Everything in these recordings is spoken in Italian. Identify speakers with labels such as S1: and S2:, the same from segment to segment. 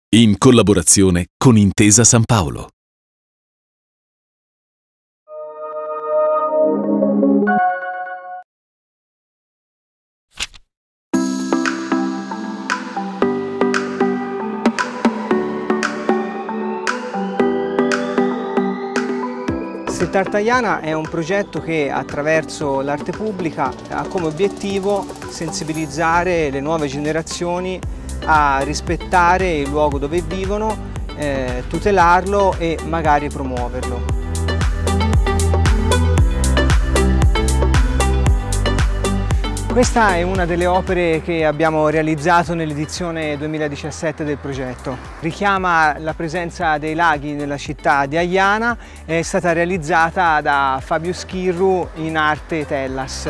S1: in collaborazione con Intesa San Paolo.
S2: Street Art Aiana è un progetto che attraverso l'arte pubblica ha come obiettivo sensibilizzare le nuove generazioni a rispettare il luogo dove vivono, tutelarlo e magari promuoverlo. Questa è una delle opere che abbiamo realizzato nell'edizione 2017 del progetto. Richiama la presenza dei laghi nella città di Aiana, è stata realizzata da Fabio Schirru in arte Tellas.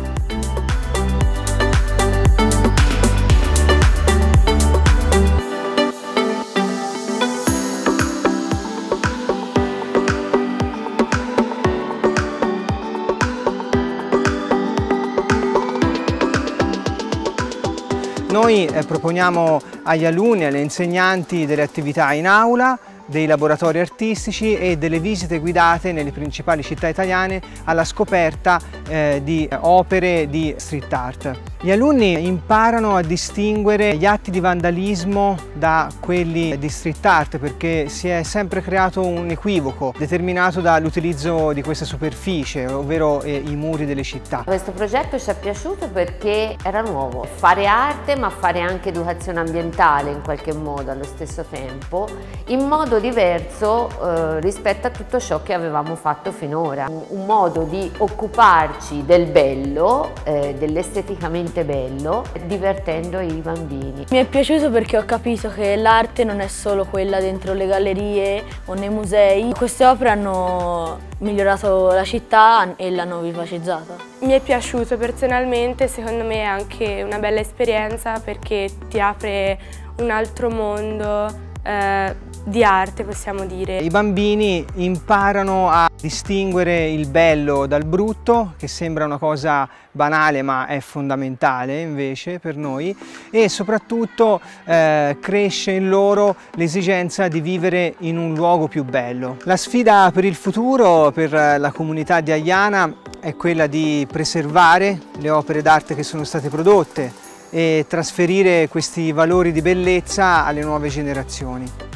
S2: Noi proponiamo agli alunni e alle insegnanti delle attività in aula, dei laboratori artistici e delle visite guidate nelle principali città italiane alla scoperta di opere di street art. Gli alunni imparano a distinguere gli atti di vandalismo da quelli di street art perché si è sempre creato un equivoco determinato dall'utilizzo di questa superficie, ovvero i muri delle città.
S3: Questo progetto ci è piaciuto perché era nuovo, fare arte ma fare anche educazione ambientale in qualche modo allo stesso tempo, in modo diverso rispetto a tutto ciò che avevamo fatto finora. Un modo di occuparci del bello, dell'esteticamente bello, divertendo i bambini.
S4: Mi è piaciuto perché ho capito che l'arte non è solo quella dentro le gallerie o nei musei. Queste opere hanno migliorato la città e l'hanno vivacizzata.
S5: Mi è piaciuto personalmente, secondo me è anche una bella esperienza perché ti apre un altro mondo di arte, possiamo dire.
S2: I bambini imparano a distinguere il bello dal brutto, che sembra una cosa banale ma è fondamentale invece per noi, e soprattutto cresce in loro l'esigenza di vivere in un luogo più bello. La sfida per il futuro per la comunità di Aiana è quella di preservare le opere d'arte che sono state prodotte e trasferire questi valori di bellezza alle nuove generazioni.